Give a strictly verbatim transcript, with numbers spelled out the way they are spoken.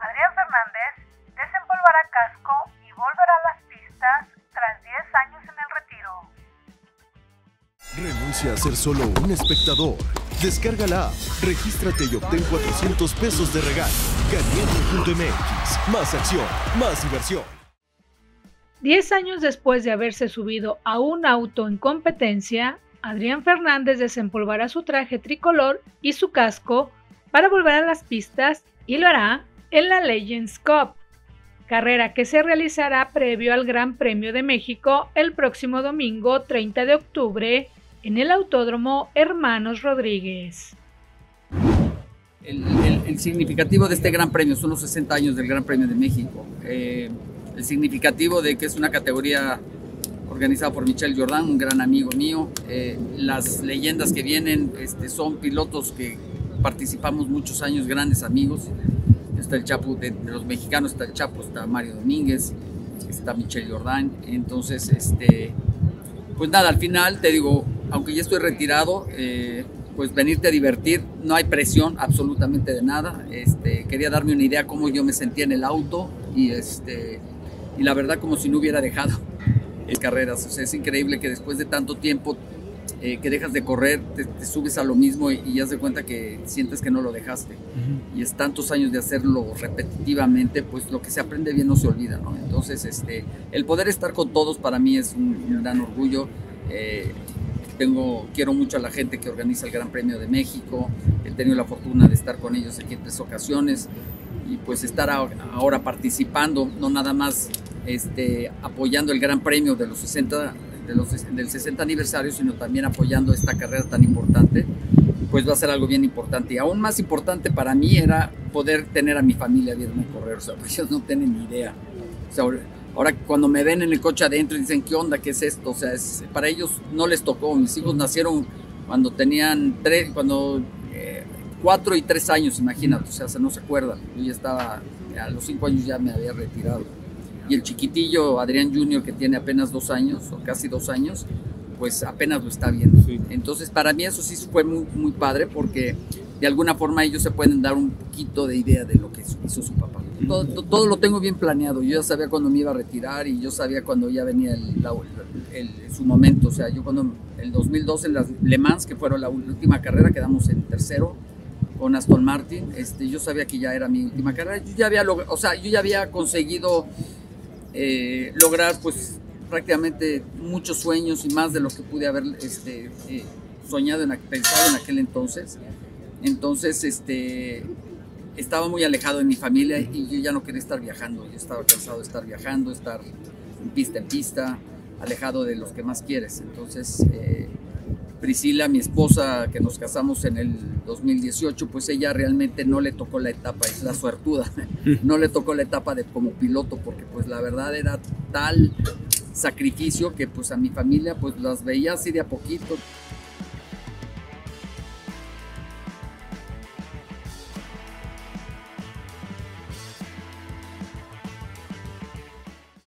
Adrián Fernández desempolvará casco y volverá a las pistas tras diez años en el retiro. Renuncia a ser solo un espectador. Descarga la app, regístrate y obtén cuatrocientos pesos de regalo. Caliente punto M X. Más acción, más diversión. Diez años después de haberse subido a un auto en competencia, Adrián Fernández desempolvará su traje tricolor y su casco para volver a las pistas y lo hará en la Legends Cup, carrera que se realizará previo al Gran Premio de México el próximo domingo treinta de octubre en el Autódromo Hermanos Rodríguez. El, el, el significativo de este Gran Premio son los sesenta años del Gran Premio de México. Eh, el significativo de que es una categoría organizada por Michel Jordan, un gran amigo mío. Eh, las leyendas que vienen este, son pilotos que participamos muchos años, grandes amigos. Está el Chapo, de, de los mexicanos está el Chapo, está Mario Domínguez, está Michel Jordan. Entonces, este, pues nada, al final te digo, aunque ya estoy retirado, eh, pues venirte a divertir, no hay presión absolutamente de nada. Este, quería darme una idea cómo yo me sentía en el auto y, este, y la verdad como si no hubiera dejado carreras. O sea, es increíble que después de tanto tiempo eh, que dejas de correr, te, te subes a lo mismo y, y haz de cuenta que sientes que no lo dejaste. Uh-huh. Y es tantos años de hacerlo repetitivamente, pues lo que se aprende bien no se olvida, ¿no? Entonces, este, el poder estar con todos para mí es un, un gran orgullo. Eh, tengo, quiero mucho a la gente que organiza el Gran Premio de México. He tenido la fortuna de estar con ellos aquí en tres ocasiones y pues estar a, ahora participando, no nada más Este, apoyando el Gran Premio de los sesenta, de los, del sesenta aniversario, sino también apoyando esta carrera tan importante, pues va a ser algo bien importante. Y aún más importante para mí era poder tener a mi familia viéndome correr. O sea, pues ellos no tienen ni idea. O sea, ahora cuando me ven en el coche adentro y dicen, ¿qué onda? ¿Qué es esto? O sea, es, para ellos no les tocó. Mis hijos nacieron cuando tenían tres, cuando eh, cuatro y tres años, imagínate. O sea, no se acuerdan. Yo ya estaba, a los cinco años ya me había retirado. Y el chiquitillo Adrián junior, que tiene apenas dos años o casi dos años, pues apenas lo está viendo. Sí. Entonces para mí eso sí fue muy, muy padre, porque de alguna forma ellos se pueden dar un poquito de idea de lo que hizo su papá. Todo, todo, todo lo tengo bien planeado. Yo ya sabía cuándo me iba a retirar y yo sabía cuándo ya venía el, la, el, el, su momento. O sea, yo cuando el dos mil doce en las Le Mans, que fueron la última carrera, quedamos en tercero con Aston Martin. Este, yo sabía que ya era mi última carrera. Yo ya había, log- o sea, yo ya había conseguido Eh, lograr pues prácticamente muchos sueños y más de lo que pude haber este, eh, soñado, en, pensado en aquel entonces. Entonces este, estaba muy alejado de mi familia y yo ya no quería estar viajando. Yo estaba cansado de estar viajando, estar en pista en pista, alejado de los que más quieres. Entonces eh, Priscila, mi esposa, que nos casamos en el dos mil dieciocho, pues ella realmente no le tocó la etapa, es la suertuda, no le tocó la etapa de como piloto, porque pues la verdad era tal sacrificio que pues a mi familia pues las veía así de a poquito.